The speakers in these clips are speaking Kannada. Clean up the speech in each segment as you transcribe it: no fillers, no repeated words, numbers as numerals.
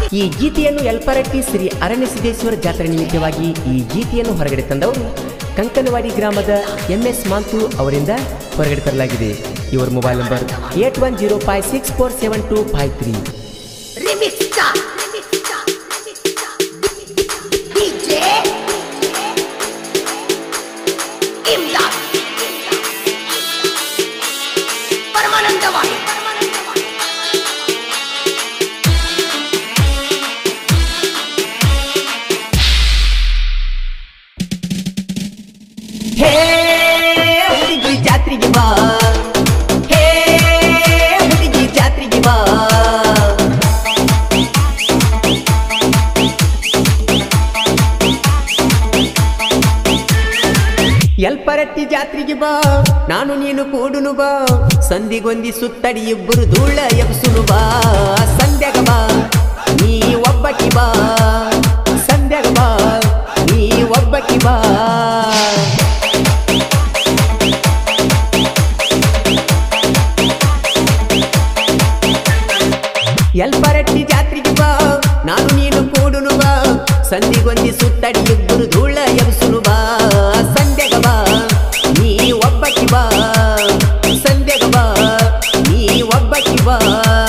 ಈ ಗೀತೆಯನ್ನು ಯಲ್ಪರಟ್ಟಿ ಶ್ರೀ ಅರಣ್ಯಸಿದ್ದೇಶ್ವರ ಜಾತ್ರೆ ನಿಮಿತ್ತವಾಗಿ ಈ ಗೀತೆಯನ್ನು ಹೊರಗಡೆ ತಂದವರು ಕಂಕನವಾಡಿ ಗ್ರಾಮದ MS ಮಾಂತು ಅವರಿಂದ ಹೊರಗಡೆ ತರಲಾಗಿದೆ. ಇವರ ಮೊಬೈಲ್ ನಂಬರ್ 8105647253. ಜಾತ್ರಿಗೆ ಬಾ, ಹೇ ಹುಡುಗಿ ಜಾತ್ರಿಗೆ ಬಾ. ಯಲ್ಪರಟ್ಟಿ ಜಾತ್ರೆಗೆ ಬಾ, ನಾನು ನೀನು ಕೂಡುನು ಬಾ, ಸಂಧಿಗೊಂದಿ ಸುತ್ತಡಿ ಇಬ್ಬರು ಧೂಳ ಎಬ್ಸುನು ಬಾ. ಸಂಧ್ಯಾಗ ಬಾ ನೀ ಒಬ್ಬಕಿ ಬಾ, ಸಂಧ್ಯಾಗ ಬಾ ನೀ ಒಬ್ಬಕಿ ಬಾ. ಯಲ್ಪರಟ್ಟಿ ಜಾತ್ರೆಗೆ ಬಾ, ನಾನು ನೀನು ಕೂಡುನು ಬಾ, ಸಂಧಿಗೊಂದಿ ಸುತ್ತಡಿ ಇಬ್ಬರು ಧೂಳ ಎಬ್ಸುನು ಬಾ. ಸಂಧ್ಯಾಗ ಬಾ ನೀ ಒಬ್ಬಕಿ ಬಾ, ಸಂಧ್ಯಾಗ ಬಾ ನೀ ಒಬ್ಬಕಿ ಬಾ.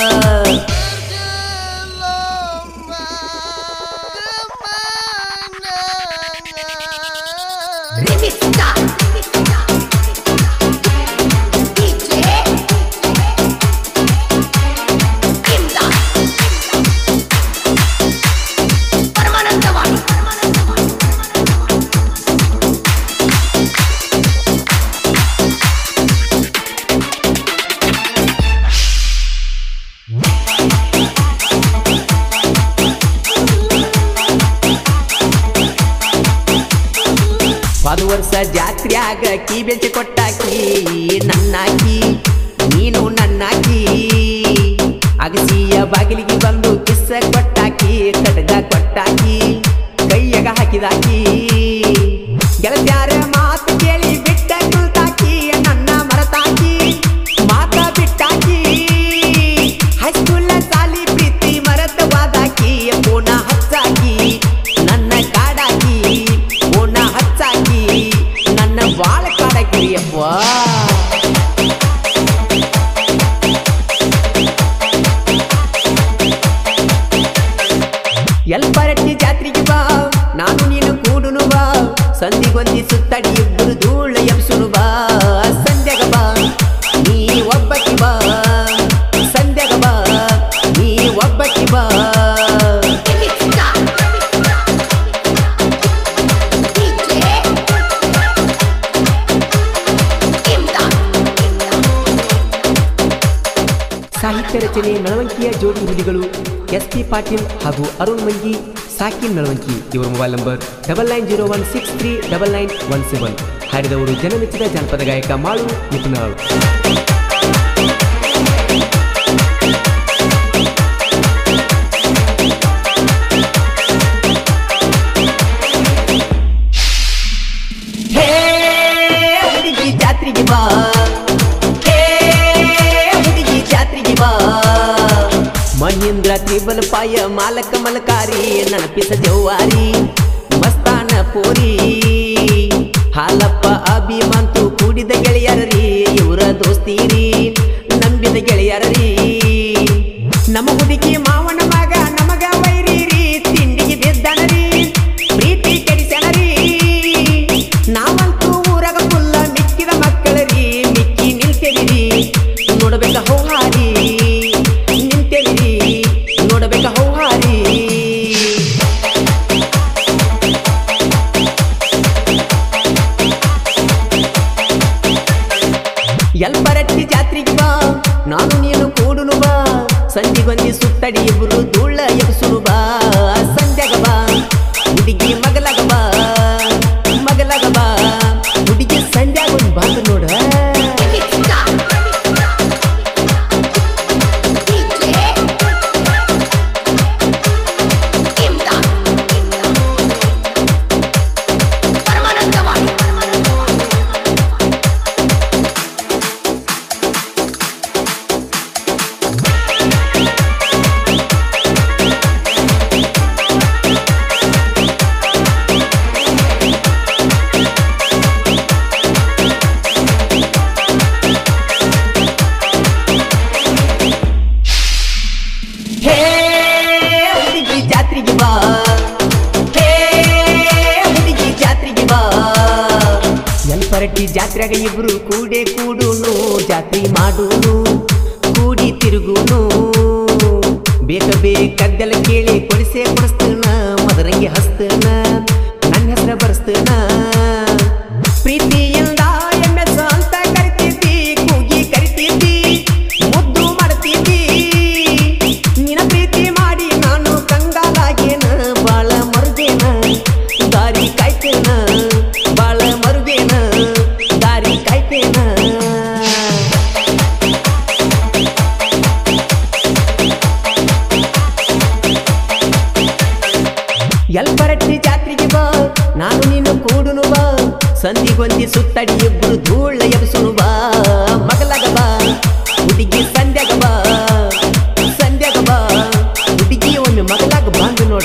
ಹೋದ ವರ್ಷ ಜಾತ್ರ್ಯಾಗ ಕೀ ಬೆಂಚಿ ಕೊಟ್ಟಾಕಿ ನನ್ನಾಕಿ, ನೀನು ನನ್ನಾಕಿ. ಅಗಸಿಯ ಬಾಗಿಲಿಗೆ ಬಂದು ಕಿಸ್ಸ ಕೊಟ್ಟಾಕಿ, ಕಟಗ ಕೊಟ್ಟಾಕಿ, ಕೈಯಾಗ ಹಾಕಿದಾಕಿ. ಗೆಳತ್ಯಾರ ಮಾತು ಕೇಳಿ ಬಿಟ್ಟ ಕುಳ್ತಾಕಿ, ನನ್ನ ಮರತಾಕಿ ಮಾತ ಬಿಟ್ಟಾಕಿ. ಹೈಸ್ಕೂಲ್ ಸಾಲಿ ಪ್ರೀತಿ ಮರತವಾದಾಕಿ, ಪೂನ ಹಚ್ಚಾಕಿ ನನ್ನ ಕಾಡಾಕಿ, ಪೂನ ಹಚ್ಚಾಕಿ ನನ್ನ ಬಾಳ ಕಾಡಾಕಿರಿಯಪ್ಪ. ಯಲ್ಪರಟ್ಟಿ ಜಾತ್ರೆಗೆ ಬಾ, ನಾನು ನೀನು ಕೂಡುನು ಬಾ, ಸಂಧಿಗೊಂದಿ ಸುತ್ತಡಿ ಇಬ್ಬರು ಧೂಳ ಎಬ್ಸುನು ಬಾ. ಸಂಧ್ಯಾಗ ಬಾ ನೀ ಒಬ್ಬಕಿ ಬಾ, ಸಂಧ್ಯಾಗ ಬಾ ನೀ ಒಬ್ಬಕಿ ಬಾ. ಸಾಹಿತ್ಯ ರಚನೆ ನಳವಂಕಿಯ ಜೋಡಿ ಹುಲಿಗಳು SP ಪಾಟೀಲ್ ಹಾಗೂ ಅರುಣ್ ಮಂಗಿ ಸಾಕಿನ್ ನಳವಂಕಿ. ಇವರ ಮೊಬೈಲ್ ನಂಬರ್ 9901639917. ಹಾಡಿದವರು ಜನಮೆಚ್ಚಿದ ಜಾನಪದ ಗಾಯಕ ಮಾಳು ನಿಪುಣಾಳು. ಹೇ ಹುಡುಗಿ ಜಾತ್ರೆಗೆ ಬಾ, ಮಹೇಂದ್ರ ತ್ರಿಬಲ್ ಪಾಯ ಮಾಲಕ ಮಲಕಾರಿ, ನನಪಿಸ ಜೌವಾರಿ ಮಸ್ತಾನ ಪೋರಿ. ಹಾಲಪ್ಪ ಅಭಿಮಾಂತು ಕೂಡಿದ ಗೆಳೆಯರರಿ, ಇವರ ದೋಸ್ತೀರಿ ನಂಬಿದ ಗೆಳೆಯರರಿ. ನಮ್ಮ ಹುಡುಗಿ ಮಾವನ ಮಗ ನಮಗ ವೈರೀರಿ, ತಿಂಡಿಗೆ ಬಿದ್ದನರಿ ಪ್ರೀತಿ ಕೆಡಿಸನರಿ. ನಾವಂತೂ ಊರಾಗ ಫುಲ್ಲ ಮಿಕ್ಕಿದ ಮಕ್ಕಳರಿ, ಮಿಕ್ಕಿ ನಿಲ್ತೇವಿರಿ ನೋಡಬೇಕ ಹೌಹಾರಿ, ನಿಂತೇವಿರಿ ನೋಡಬೇಕ ಹೌಹಾರಿ. ಯಲ್ಪರಟ್ಟಿ ಜಾತ್ರೆಗೆ ಬಾ, ನಾನು ನೀನು ಕೂಡುನು ಬಾ, ಸಂಧಿಗೊಂದಿ ಸುತ್ತಡಿ ಇಬ್ಬರು ಧೂಳ ಎಬ್ಸುನು ಬಾ. ಸಂಧ್ಯಾಗ ಬಾ ಹುಡುಗಿ ಮಗಲಾಗ ಬಾ, ಮಗಲಾಗ ಬಾ ಹುಡುಗಿ ಸಂಧ್ಯಾಗ ಒಂದು ಬಾಂದು ನೋಡ. ಯಲ್ಪರಟ್ಟಿ ಜಾತ್ರೆಗ ಇಬ್ರು ಕೂಡೆ ಕೂಡುನು ಜಾತ್ರಿ ಮಾಡುನು ಕೂಡಿ ತಿರುಗುನು ಬೇಕದ್ದೆಲ್ಲ ಕೇಳಿ ಕೊಡಿಸ್ತೇನ ಮದರಂಗಿ ಹಸ್ತನ ನನ್ನ ಹೆಸರ ಬರ್ಸ್ತನ ಪ್ರೀತಿಯಿಂದ MS ಅಂತ ಕರಿತಿದ್ದಿ ಕೂಗಿ ಕರಿತಿದ್ದಿ ಮುದ್ದು ಮಾಡ್ತಿದ್ದಿ ನಿನ್ನ ಪ್ರೀತಿ ಮಾಡಿ ನಾನು ಕಂಗಾಲಾಗೇನ ಬಾಳ ಮರುಗೇನ ದಾರಿ ಕಾಯ್ತೇನ ಬಾಳ ಮರುಗೇನ ದಾರಿ ಕಾಯ್ತೇನ ಯಲ್ಪರಟ್ಟಿ ಜಾತ್ರೆಗೆ ಬಾ ನಾನು ನೀನು ಕೂಡುನು ಬಾ ಸಂಧಿಗೊಂದಿ ಸುತ್ತಡಿ ಇಬ್ರು ಧೂಳ ಎಬ್ಸುನು ಬಾ ಮಗಲಾಗ ಬಾ ಹುಡುಗಿ ಸಂಧ್ಯಾಗ ಬಾ ಹುಡುಗಿ ಒಮ್ಮೆ ಮಗಲಾಗ ಬಂದು ನೋಡ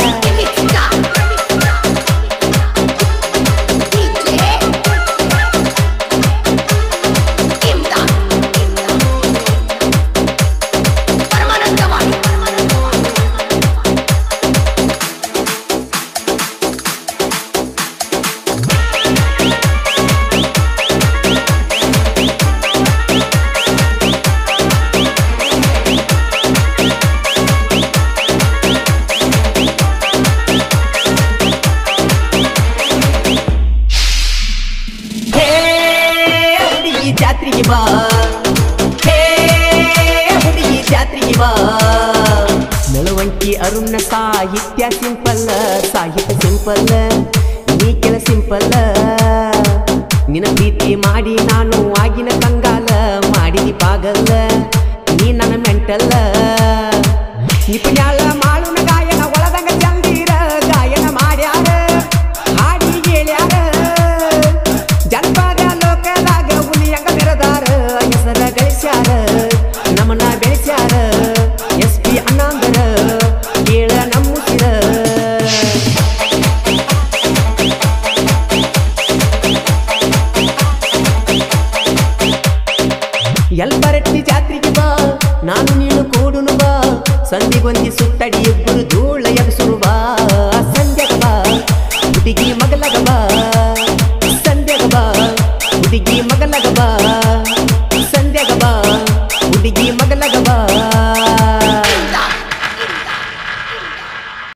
ಜಾತ್ರೆಗೆ ಬಾ ಹೇ ಹುಡುಗಿ ಜಾತ್ರೆಗೆ ಬಾ ನಳವಂಕಿ ಅರುಣ ಸಾಹಿತ್ಯ ಸಿಂಪಲ್ ನೀ ಕೆಲ ಸಿಂಪಲ್ ನಿನ್ನ ಪ್ರೀತಿ ಮಾಡಿ ನಾನು ಆಗಿನ ಕಂಗಾಲ ಮಾಡಿದಿ ಪಾಗಲ್ಲ ನೀ ನನ್ನ ಮೆಂಟಲ್ಲ ನಿಪುಣ್ಯಾಳ ಮಾಳುನ ಗಾಯನ ಒಳದಂಗ ಚಂದೀರ ಗಾಯನ ಮಾಡ್ಯಾರ ಹಾಡಿ ಹೇಳ್ಯಾರ ಜನಪದ ಲೋಕದಾಗ ಹುಲಿಯಂಗ ಮೆರದಾರ ಹೆಸರ ಗಳಿಸ್ಯಾರ ನಮನ ಬೆಳೆಸ್ಯಾರ SP ಅಣ್ಣಾಂದರ ಕೇಳ ನಮ್ಮುಸಿರ ಯಲ್ಪರಟ್ಟಿ ಜಾತ್ರೆಗೆ ಬಾ ನಾನು ನೀನು ಕೂಡುನು ಬಾ ಸಂಧಿಗೊಂದಿ ಸುತ್ತಡಿ